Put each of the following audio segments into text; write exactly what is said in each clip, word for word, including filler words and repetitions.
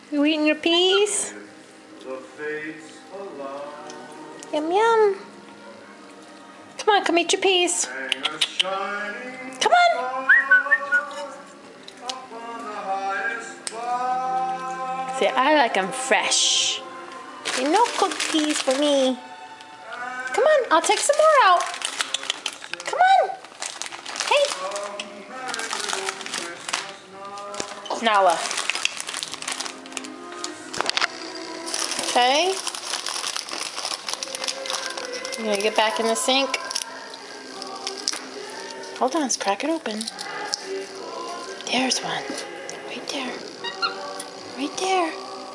You eating your peas? Yum yum. Come on, come eat your peas. Come on. See, I like them fresh. You no cooked peas for me. Come on, I'll take some more out. Come on. Hey. Nala. Okay. You gonna get back in the sink? Hold on, let's crack it open. There's one. Right there. Right there.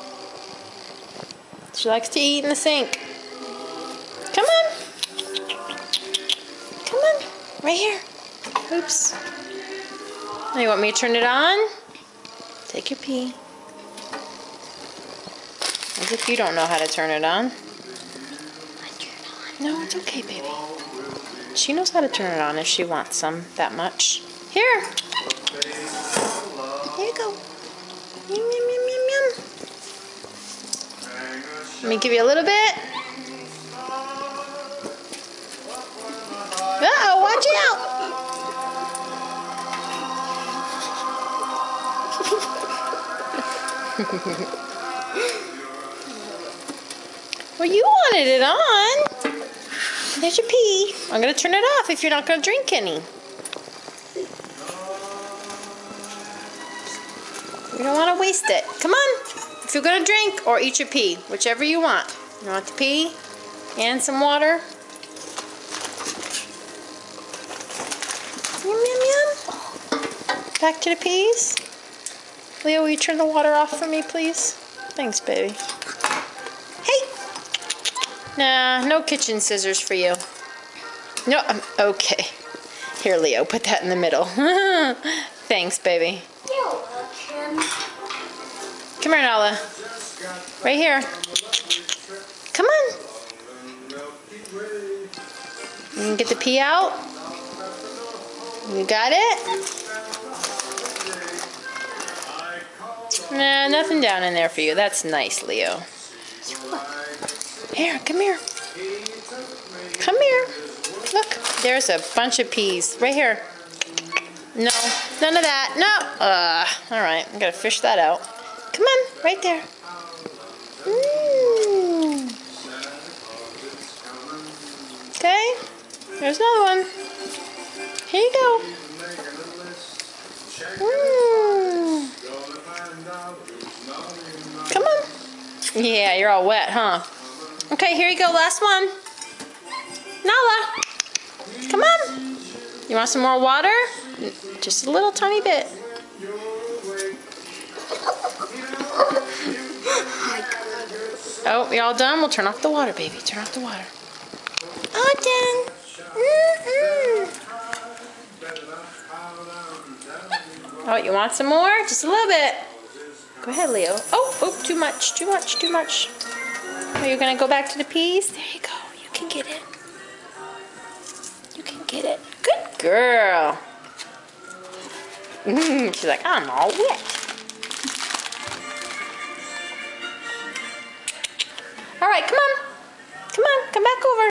She likes to eat in the sink. Come on. Come on. Right here. Oops. Now you want me to turn it on? Take your pee. As if you don't know how to turn it on. No, it's okay, baby. She knows how to turn it on if she wants some that much. Here. Here you go. Yum, yum, yum, yum, yum. Let me give you a little bit. Uh-oh, watch out. Well, you wanted it on. There's your pee. I'm going to turn it off if you're not going to drink any. You don't want to waste it. Come on. If you're going to drink or eat your pee, whichever you want. You want the pee and some water? Yum, yum, yum. Back to the peas. Leo, will you turn the water off for me, please? Thanks, baby. Nah, no kitchen scissors for you. No, um, okay. Here, Leo, put that in the middle. Thanks, baby. You're welcome. Come here, Nala. Right here. Come on. You can get the pee out. You got it? Nah, nothing down in there for you. That's nice, Leo. Here, come here. Come here. Look, there's a bunch of peas. Right here. No, none of that. No. Uh, all right, I'm going to fish that out. Come on, right there. Mm. Okay, there's another one. Here you go. Mm. Come on. Yeah, you're all wet, huh? Okay, here you go, last one. Nala, come on. You want some more water? Just a little tiny bit. Oh, you all done? We'll turn off the water, baby. Turn off the water. All done. Mm-mm. Oh, you want some more? Just a little bit. Go ahead, Leo. Oh, oh, too much, too much, too much. Are you going to go back to the peas? There you go. You can get it. You can get it. Good girl. Mm, she's like, I'm all wet. All right, come on. Come on, come back over.